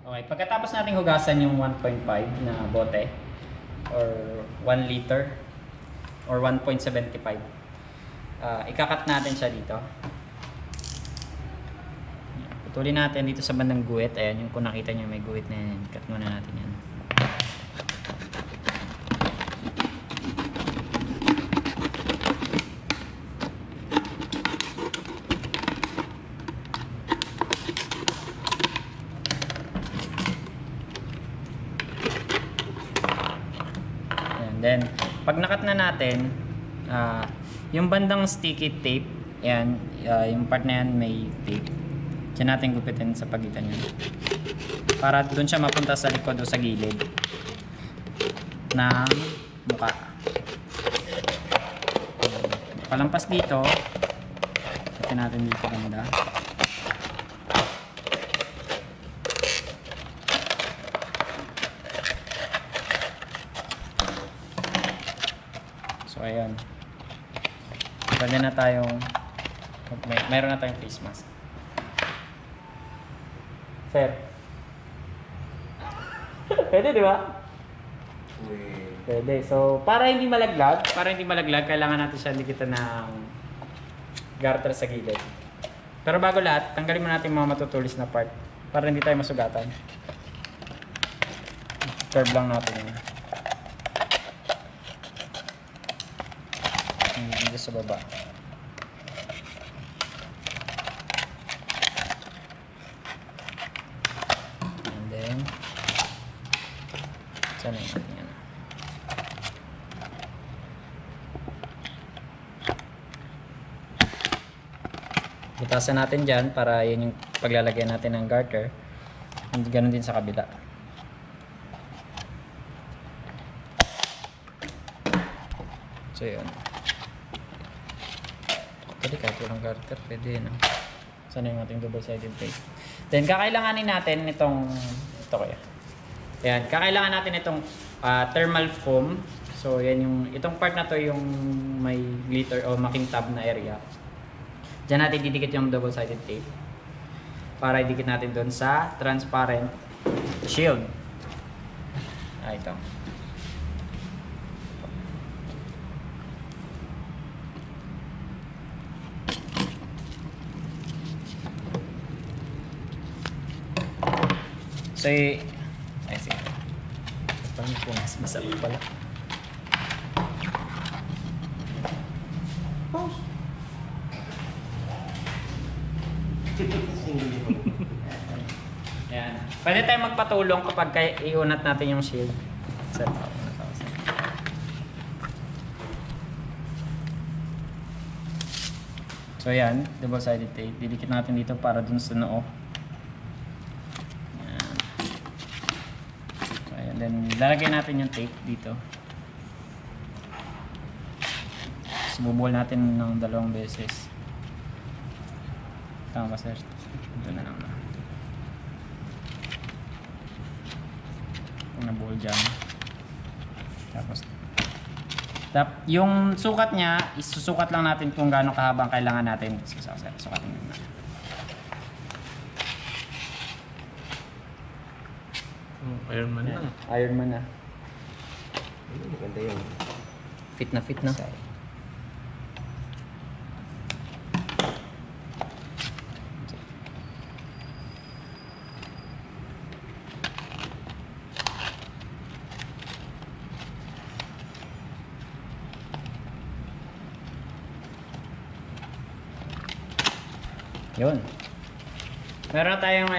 Okay, pagkatapos nating hugasan yung 1.5 na bote or 1 liter or 1.75, ikakat natin siya dito. Putulin natin dito sa bandang guhit. Ayan, yung kung nakita nyo may guhit na yan. Cut muna natin yan. Then, pag nakat na natin, yung bandang sticky tape, yan, yung part na yan may tape. Diyan natin gupitin sa pagitan niya. Para doon siya mapunta sa likod o sa gilid ng mukha. Palampas dito, gupitin natin dito banda. So ayan, pwede na tayong mayroon na tayong face mask. Sir, pwede di ba? Pwede. So para hindi malaglag, kailangan natin siya dikitan ng garter sa gilid. Pero bago lahat, tanggalin mo natin yung mga matutulis na part para hindi tayo masugatan. Curve lang natin yun. Dito sa baba. And then sana yung ating ano. Butasan natin dyan para yun yung paglalagyan natin ng garter. And ganun din sa kabila. So yun. Pwede kahit walang garter, pwede no? Sana yung ating double-sided tape. Then kakailanganin natin itong ito kaya. Ayan, kakailangan natin itong thermal foam. So yan yung itong part na to yung may glitter o makintab na area. Diyan natin didikit yung double-sided tape para idikit natin doon sa transparent shield. Ito. So, ay sige. Parang po mas masarap pala. Pause. Ayan. Pwede tayong magpatulong kapag iunat natin yung shield. So ayan, double-sided tape. Didikit natin dito para dun sa noo. Then, lalagyan natin yung tape dito. Tapos, bubuhol natin ng 2 beses. Tama ba, sir? Ito na lang. Nabuhol dyan. Tapos, yung sukat niya, isusukat lang natin kung gaano kahabang kailangan natin. Sukatin nyo na. Iron Man na. Iron Man na. Maganda yun. Fit na fit na. Yun. Meron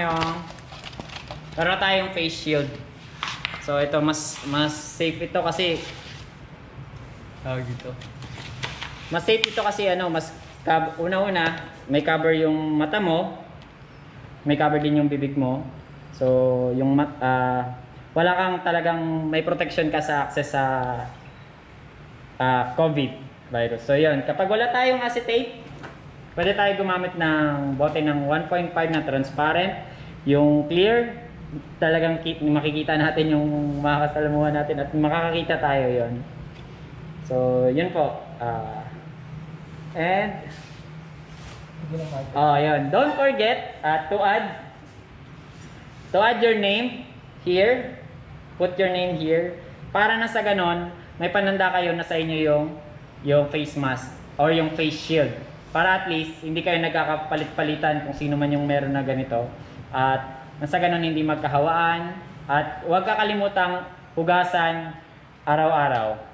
tayong face shield. So ito mas safe ito kasi dito. Mas safe ito kasi una-una may cover yung mata mo, may cover din yung bibig mo. So yung wala kang talagang may protection ka sa access sa COVID virus. So yun, kapag wala tayong acetate, pwede tayo gumamit ng bote ng 1.5 na transparent. Yung clear, talagang makikita natin yung mga kasalamuhan natin at makakakita tayo yon. So yun po. And yun. Don't forget to add So add your name here. Put your name here. Para na sa ganon, may pananda kayo na sa inyo yung face mask or yung face shield. Para at least hindi kayo nagkakapalit-palitan kung sino man yung meron na ganito. At sa ganon hindi magkahawaan. At huwag kakalimutang hugasan araw-araw.